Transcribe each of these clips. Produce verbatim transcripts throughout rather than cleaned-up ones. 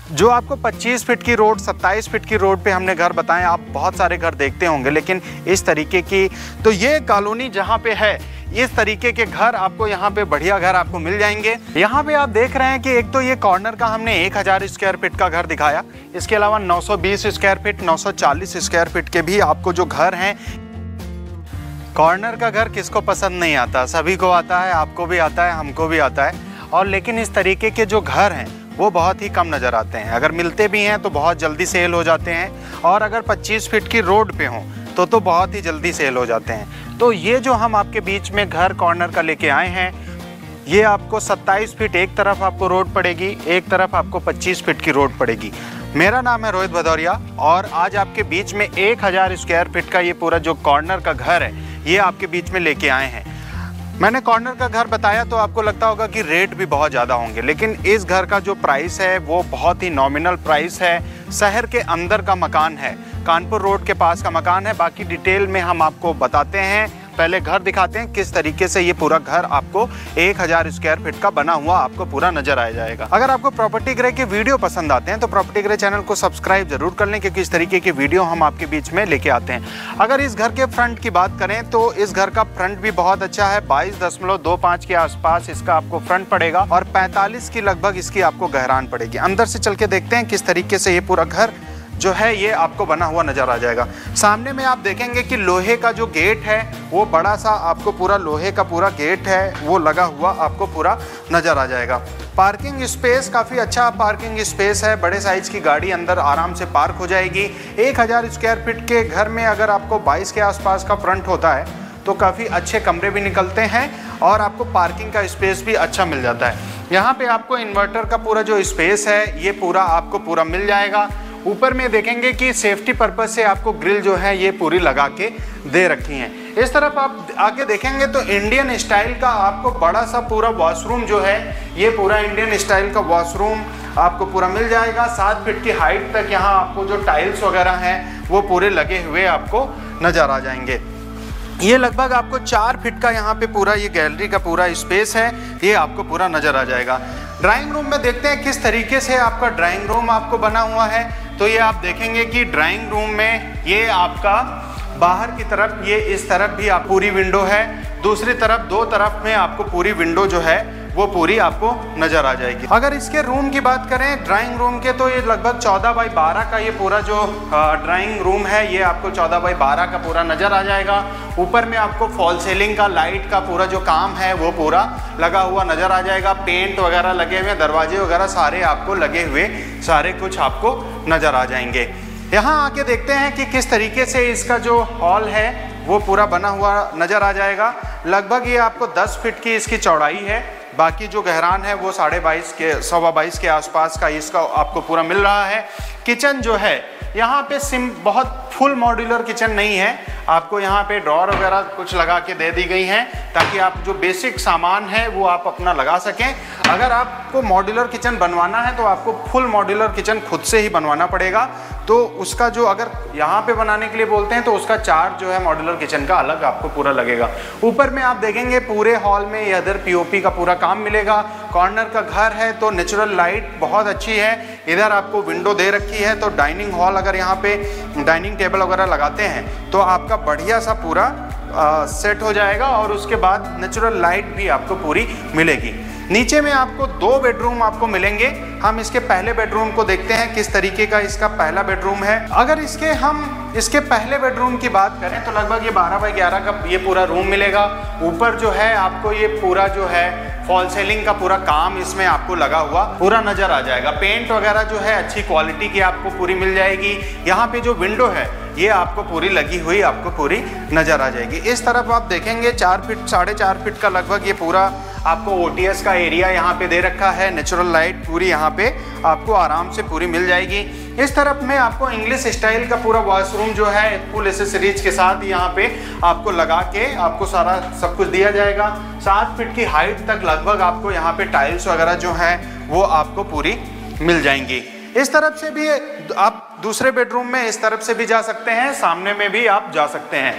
जो आपको पच्चीस फीट की रोड, सत्ताईस फीट की रोड पे हमने घर बताएं, आप बहुत सारे घर देखते होंगे, लेकिन इस तरीके की, तो ये कॉलोनी जहाँ पे है, इस तरीके के घर आपको यहाँ पे बढ़िया घर आपको मिल जाएंगे। यहाँ पे आप देख रहे हैं कि एक तो ये कॉर्नर का हमने एक हज़ार स्क्वायर फीट का घर दिखाया, इसके अलावा नौ सौ बीस स्क्वायर फीट, नौ सौ चालीस स्क्वायर फीट के भी आपको जो घर हैं। कॉर्नर का घर किसको पसंद नहीं आता, सभी को आता है, आपको भी आता है, हमको भी आता है। और लेकिन इस तरीके के जो घर हैं वो बहुत ही कम नज़र आते हैं, अगर मिलते भी हैं तो बहुत जल्दी सेल हो जाते हैं, और अगर पच्चीस फीट की रोड पे हों तो तो बहुत ही जल्दी सेल हो जाते हैं। तो ये जो हम आपके बीच में घर कॉर्नर का लेके आए हैं, ये आपको सत्ताईस फीट एक तरफ आपको रोड पड़ेगी, एक तरफ आपको पच्चीस फीट की रोड पड़ेगी। मेरा नाम है रोहित भदौरिया और आज आपके बीच में एक हज़ार स्क्वायर फीट का ये पूरा जो कॉर्नर का घर है ये आपके बीच में लेके आए हैं। मैंने कॉर्नर का घर बताया तो आपको लगता होगा कि रेट भी बहुत ज़्यादा होंगे, लेकिन इस घर का जो प्राइस है वो बहुत ही नॉमिनल प्राइस है। शहर के अंदर का मकान है, कानपुर रोड के पास का मकान है। बाकी डिटेल में हम आपको बताते हैं, पहले घर दिखाते हैं किस तरीके से ये पूरा घर आपको एक हज़ार स्क्वायर फीट का बना हुआ आपको पूरा नजर आ जाएगा। अगर आपको प्रॉपर्टी ग्रे के वीडियो पसंद आते हैं तो प्रॉपर्टी ग्रे चैनल को सब्सक्राइब जरूर कर लें, क्योंकि इस तरीके के वीडियो हम आपके बीच में लेके आते हैं। अगर इस घर के फ्रंट की बात करें तो इस घर का फ्रंट भी बहुत अच्छा है, बाईस दशमलव दो पाँच के आसपास इसका आपको फ्रंट पड़ेगा और पैंतालीस की लगभग इसकी आपको गहरान पड़ेगी। अंदर से चल के देखते हैं किस तरीके से ये पूरा घर जो है ये आपको बना हुआ नजर आ जाएगा। सामने में आप देखेंगे कि लोहे का जो गेट है वो बड़ा सा आपको पूरा लोहे का पूरा गेट है वो लगा हुआ आपको पूरा नजर आ जाएगा। पार्किंग स्पेस काफ़ी अच्छा पार्किंग स्पेस है, बड़े साइज की गाड़ी अंदर आराम से पार्क हो जाएगी। एक हज़ार स्क्वायर फीट के घर में अगर आपको बाईस के आसपास का फ्रंट होता है तो काफ़ी अच्छे कमरे भी निकलते हैं और आपको पार्किंग का स्पेस भी अच्छा मिल जाता है। यहाँ पे आपको इन्वर्टर का पूरा जो स्पेस है ये पूरा आपको पूरा मिल जाएगा। ऊपर में देखेंगे कि सेफ्टी पर्पस से आपको ग्रिल जो है ये पूरी लगा के दे रखी हैं। इस तरफ आप आगे देखेंगे तो इंडियन स्टाइल का आपको बड़ा सा पूरा वॉशरूम जो है ये पूरा इंडियन स्टाइल का वॉशरूम आपको पूरा मिल जाएगा। सात फीट की हाइट तक यहाँ आपको जो टाइल्स वगैरह हैं वो पूरे लगे हुए आपको नज़र आ जाएंगे। ये लगभग आपको चार फीट का यहाँ पे पूरा ये गैलरी का पूरा स्पेस है, ये आपको पूरा नज़र आ जाएगा। ड्राइंग रूम में देखते हैं किस तरीके से आपका ड्राइंग रूम आपको बना हुआ है। तो ये आप देखेंगे कि ड्राइंग रूम में ये आपका बाहर की तरफ ये इस तरफ भी आप पूरी विंडो है, दूसरी तरफ दो तरफ में आपको पूरी विंडो जो है वो पूरी आपको नज़र आ जाएगी। अगर इसके रूम की बात करें ड्राइंग रूम के तो ये लगभग चौदह बाई बारह का ये पूरा जो ड्राइंग रूम है ये आपको चौदह बाई बारह का पूरा नज़र आ जाएगा। ऊपर में आपको फॉल सीलिंग का लाइट का पूरा जो काम है वो पूरा लगा हुआ नज़र आ जाएगा। पेंट वगैरह लगे हुए, दरवाजे वगैरह सारे आपको लगे हुए सारे कुछ आपको नज़र आ जाएंगे। यहाँ आके देखते हैं कि किस तरीके से इसका जो हॉल है वो पूरा बना हुआ नज़र आ जाएगा। लगभग ये आपको दस फीट की इसकी चौड़ाई है, बाकी जो गहरान है वो साढ़े बाईस के सवा बाईस के आसपास का इसका आपको पूरा मिल रहा है। किचन जो है यहाँ पे सिम बहुत फुल मॉड्यूलर किचन नहीं है, आपको यहाँ पे ड्रॉर वगैरह कुछ लगा के दे दी गई हैं ताकि आप जो बेसिक सामान है वो आप अपना लगा सकें। अगर आपको मॉड्यूलर किचन बनवाना है तो आपको फुल मॉड्यूलर किचन खुद से ही बनवाना पड़ेगा, तो उसका जो अगर यहाँ पे बनाने के लिए बोलते हैं तो उसका चार्ज जो है मॉड्यूलर किचन का अलग आपको पूरा लगेगा। ऊपर में आप देखेंगे पूरे हॉल में इधर पीओपी का पूरा काम मिलेगा। कॉर्नर का घर है तो नेचुरल लाइट बहुत अच्छी है। इधर आपको विंडो दे रखी है तो डाइनिंग हॉल अगर यहाँ पे डाइनिंग टेबल वगैरह लगाते हैं तो आपका बढ़िया सा पूरा आ, सेट हो जाएगा और उसके बाद नेचुरल लाइट भी आपको पूरी मिलेगी। नीचे में आपको दो बेडरूम आपको मिलेंगे। हम इसके पहले बेडरूम को देखते हैं किस तरीके का इसका पहला बेडरूम है। अगर इसके हम इसके पहले बेडरूम की बात करें तो लगभग ये बारह बाई ग्यारह का ये पूरा रूम मिलेगा। ऊपर जो है आपको ये पूरा जो है फॉल सीलिंग का पूरा काम इसमें आपको लगा हुआ पूरा नजर आ जाएगा। पेंट वगैरह जो है अच्छी क्वालिटी की आपको पूरी मिल जाएगी। यहाँ पे जो विंडो है ये आपको पूरी लगी हुई आपको पूरी नजर आ जाएगी। इस तरफ आप देखेंगे चार फीट साढ़े चार फीट का लगभग ये पूरा आपको ओटीएस का एरिया यहाँ पे दे रखा है। नेचुरल लाइट पूरी यहाँ पे आपको आराम से पूरी मिल जाएगी। इस तरफ में आपको इंग्लिश स्टाइल का पूरा वॉशरूम जो है फुल एसेसरीज के साथ यहाँ पे आपको लगा के आपको सारा सब कुछ दिया जाएगा। सात फीट की हाइट तक लगभग आपको यहाँ पे टाइल्स वगैरह जो है वो आपको पूरी मिल जाएंगी। इस तरफ से भी आप दूसरे बेडरूम में इस तरफ से भी जा सकते हैं, सामने में भी आप जा सकते हैं।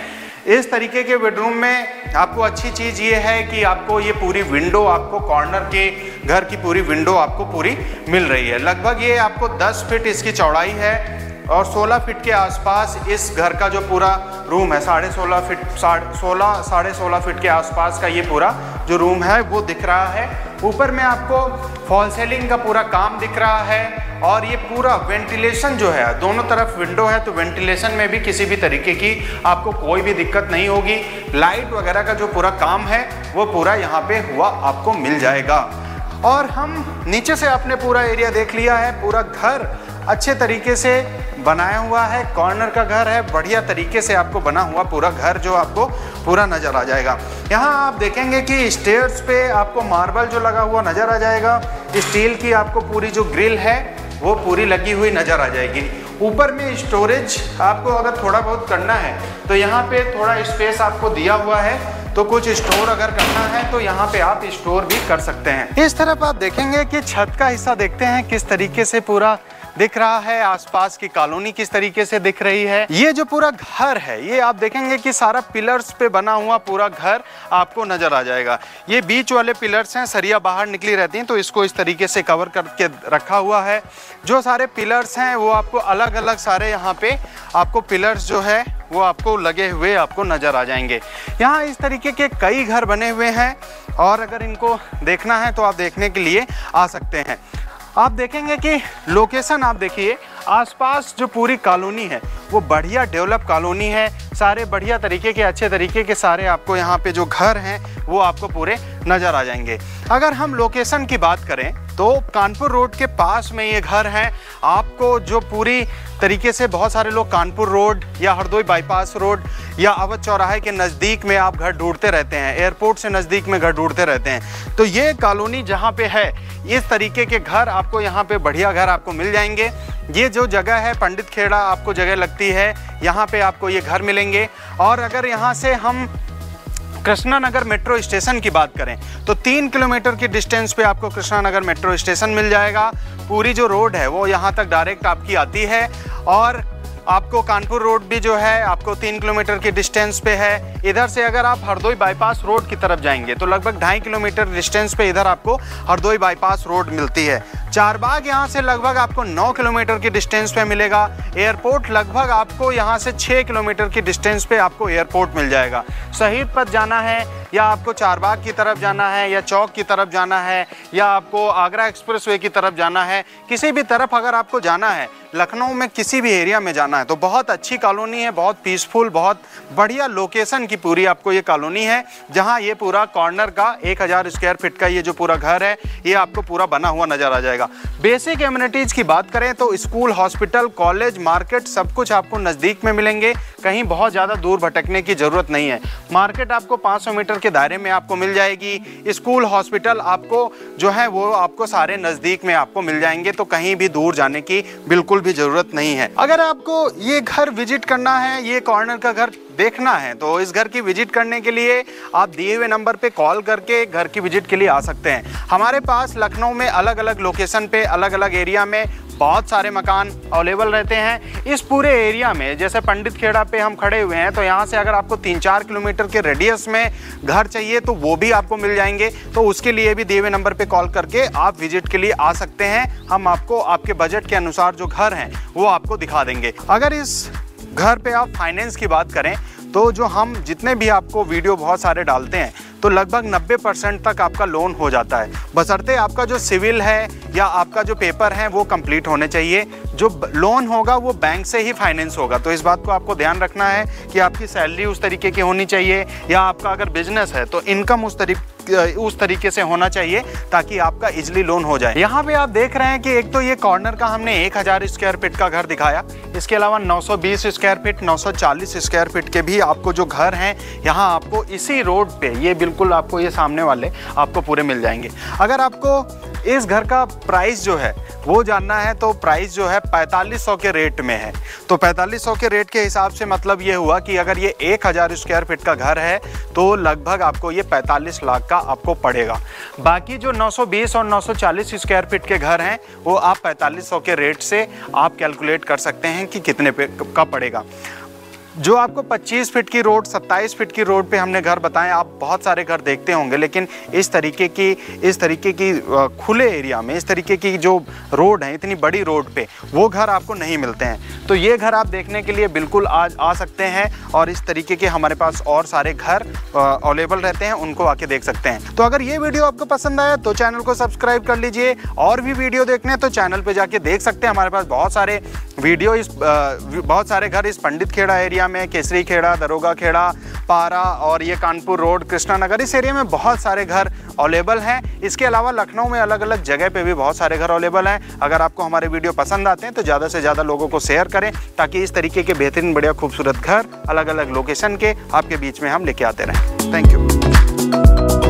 इस तरीके के बेडरूम में आपको अच्छी चीज़ ये है कि आपको ये पूरी विंडो, आपको कॉर्नर के घर की पूरी विंडो आपको पूरी मिल रही है। लगभग ये आपको दस फीट इसकी चौड़ाई है और सोलह फीट के आसपास इस घर का जो पूरा रूम है, साढ़े सोलह फीट साढ़े सोलह साढ़े सोलह फीट के आसपास का ये पूरा जो रूम है वो दिख रहा है। ऊपर में आपको फॉल सीलिंग का पूरा काम दिख रहा है और ये पूरा वेंटिलेशन जो है, दोनों तरफ विंडो है तो वेंटिलेशन में भी किसी भी तरीके की आपको कोई भी दिक्कत नहीं होगी। लाइट वगैरह का जो पूरा काम है वो पूरा यहाँ पे हुआ आपको मिल जाएगा। और हम नीचे से आपने पूरा एरिया देख लिया है। पूरा घर अच्छे तरीके से बनाया हुआ है, कॉर्नर का घर है, बढ़िया तरीके से आपको बना हुआ पूरा घर जो आपको पूरा नज़र आ जाएगा। यहाँ आप देखेंगे कि स्टेयर्स पे आपको मार्बल जो लगा हुआ नज़र आ जाएगा। स्टील की आपको पूरी जो ग्रिल है वो पूरी लगी हुई नज़र आ जाएगी। ऊपर में स्टोरेज आपको अगर थोड़ा बहुत करना है तो यहाँ पे थोड़ा स्पेस आपको दिया हुआ है, तो कुछ स्टोर अगर करना है तो यहाँ पे आप स्टोर भी कर सकते हैं। इस तरफ आप देखेंगे कि छत का हिस्सा देखते हैं किस तरीके से पूरा दिख रहा है, आसपास की कॉलोनी किस तरीके से दिख रही है। ये जो पूरा घर है ये आप देखेंगे कि सारा पिलर्स पे बना हुआ पूरा घर आपको नजर आ जाएगा। ये बीच वाले पिलर्स हैं, सरिया बाहर निकली रहती हैं तो इसको इस तरीके से कवर करके रखा हुआ है। जो सारे पिलर्स हैं वो आपको अलग अलग सारे यहाँ पे आपको पिलर्स जो है वो आपको लगे हुए आपको नज़र आ जाएंगे। यहाँ इस तरीके के कई घर बने हुए हैं और अगर इनको देखना है तो आप देखने के लिए आ सकते हैं। आप देखेंगे कि लोकेशन आप देखिए, आसपास जो पूरी कॉलोनी है वो बढ़िया डेवलप कॉलोनी है। सारे बढ़िया तरीके के अच्छे तरीके के सारे आपको यहाँ पे जो घर हैं वो आपको पूरे नज़र आ जाएंगे। अगर हम लोकेशन की बात करें तो कानपुर रोड के पास में ये घर हैं। आपको जो पूरी तरीके से बहुत सारे लोग कानपुर रोड या हरदोई बाईपास रोड या अवध चौराहे के नज़दीक में आप घर ढूंढते रहते हैं, एयरपोर्ट से नज़दीक में घर ढूंढते रहते हैं, तो ये कॉलोनी जहाँ पे है इस तरीके के घर आपको यहाँ पे बढ़िया घर आपको मिल जाएंगे। ये जो जगह है पंडित खेड़ा आपको जगह लगती है, यहाँ पे आपको ये घर मिलेंगे। और अगर यहाँ से हम कृष्णा नगर मेट्रो स्टेशन की बात करें तो तीन किलोमीटर की डिस्टेंस पे आपको कृष्णा नगर मेट्रो स्टेशन मिल जाएगा। पूरी जो रोड है वो यहाँ तक डायरेक्ट आपकी आती है और आपको कानपुर रोड भी जो है आपको तीन किलोमीटर की डिस्टेंस पे है। इधर से अगर आप हरदोई बाईपास रोड की तरफ जाएंगे तो लगभग ढाई किलोमीटर डिस्टेंस पे इधर आपको हरदोई बाईपास रोड मिलती है। चारबाग यहाँ से लगभग आपको नौ किलोमीटर की डिस्टेंस पे मिलेगा। एयरपोर्ट लगभग आपको यहाँ से छः किलोमीटर की डिस्टेंस पे आपको एयरपोर्ट मिल जाएगा। शहीद पथ जाना है या आपको चारबाग की तरफ जाना है या चौक की तरफ जाना है या आपको आगरा एक्सप्रेसवे की तरफ जाना है, किसी भी तरफ अगर आपको जाना है, लखनऊ में किसी भी एरिया में जाना है तो बहुत अच्छी कॉलोनी है, बहुत पीसफुल, बहुत बढ़िया लोकेशन की पूरी आपको ये कॉलोनी है। जहाँ ये पूरा कॉर्नर का एक हज़ार स्क्वायर फीट का ये जो पूरा घर है ये आपको पूरा बना हुआ नज़र आ जाएगा। बेसिक एमिनिटीज़ की बात करें तो स्कूल, हॉस्पिटल, कॉलेज, मार्केट सब कुछ आपको नज़दीक में मिलेंगे। कहीं बहुत ज़्यादा दूर भटकने की ज़रूरत नहीं है। मार्केट आपको पाँच सौ मीटर के दायरे में आपको मिल जाएगी। स्कूल, हॉस्पिटल आपको जो है वो आपको सारे नज़दीक में आपको मिल जाएंगे, तो कहीं भी दूर जाने की बिल्कुल भी ज़रूरत नहीं है। अगर आपको ये घर विजिट करना है, ये कॉर्नर का घर देखना है, तो इस घर की विजिट करने के लिए आप दिए हुए नंबर पे कॉल करके घर की विजिट के लिए आ सकते हैं। हमारे पास लखनऊ में अलग अलग लोकेशन पे अलग अलग एरिया में बहुत सारे मकान अवेलेबल रहते हैं। इस पूरे एरिया में जैसे पंडित खेड़ा पे हम खड़े हुए हैं तो यहाँ से अगर आपको तीन चार किलोमीटर के रेडियस में घर चाहिए तो वो भी आपको मिल जाएंगे। तो उसके लिए भी दिए हुए नंबर पे कॉल करके आप विजिट के लिए आ सकते हैं। हम आपको आपके बजट के अनुसार जो घर हैं वो आपको दिखा देंगे। अगर इस घर पे आप फाइनेंस की बात करें तो जो हम जितने भी आपको वीडियो बहुत सारे डालते हैं तो लगभग नब्बे परसेंट तक आपका लोन हो जाता है, बशर्ते आपका जो सिविल है या आपका जो पेपर है वो कंप्लीट होने चाहिए। जो लोन होगा वो बैंक से ही फाइनेंस होगा, तो इस बात को आपको ध्यान रखना है कि आपकी सैलरी उस तरीके की होनी चाहिए या आपका अगर बिजनेस है तो इनकम उस तरीके उस तरीके से होना चाहिए ताकि आपका इजीली लोन हो जाए। यहाँ पे आप देख रहे हैं कि एक तो ये कॉर्नर का हमने एक हज़ार स्क्वायर फीट का घर दिखाया, इसके अलावा नौ सौ बीस स्क्वायर फीट, नौ सौ चालीस स्क्वायर फीट के भी आपको जो घर हैं यहाँ आपको इसी रोड पे ये बिल्कुल आपको ये सामने वाले आपको पूरे मिल जाएंगे। अगर आपको इस घर का प्राइस जो है वो जानना है तो प्राइस जो है पैंतालीस सौ के रेट में है। तो पैंतालीस सौ के रेट के हिसाब से मतलब ये हुआ कि अगर ये एक हज़ार स्क्वायर फीट का घर है तो लगभग आपको ये पैंतालीस लाख का आपको पड़ेगा। बाकी जो नौ सौ बीस और नौ सौ चालीस स्क्वायर फीट के घर हैं वो आप पैंतालीस सौ के रेट से आप कैलकुलेट कर सकते हैं कि कितने पे का पड़ेगा। जो आपको पच्चीस फीट की रोड, सत्ताईस फीट की रोड पे हमने घर बताएं, आप बहुत सारे घर देखते होंगे, लेकिन इस तरीके की इस तरीके की खुले एरिया में, इस तरीके की जो रोड है, इतनी बड़ी रोड पे वो घर आपको नहीं मिलते हैं। तो ये घर आप देखने के लिए बिल्कुल आज आ सकते हैं और इस तरीके के हमारे पास और सारे घर अवेलेबल रहते हैं, उनको आके देख सकते हैं। तो अगर ये वीडियो आपको पसंद आया तो चैनल को सब्सक्राइब कर लीजिए, और भी वीडियो देखने हैं तो चैनल पे जाके देख सकते हैं। हमारे पास बहुत सारे वीडियो इस बहुत सारे घर इस पंडित खेड़ा एरिया में, केसरी खेड़ा, दरोगा खेड़ा, पारा और ये कानपुर रोड, कृष्णा नगर, इस एरिया में बहुत सारे घर अवेलेबल हैं। इसके अलावा लखनऊ में अलग अलग जगह पे भी बहुत सारे घर अवेलेबल हैं। अगर आपको हमारे वीडियो पसंद आते हैं तो ज़्यादा से ज़्यादा लोगों को शेयर करें, ताकि इस तरीके के बेहतरीन बढ़िया खूबसूरत घर अलग अलग लोकेशन के आपके बीच में हम लेके आते रहें। Thank you.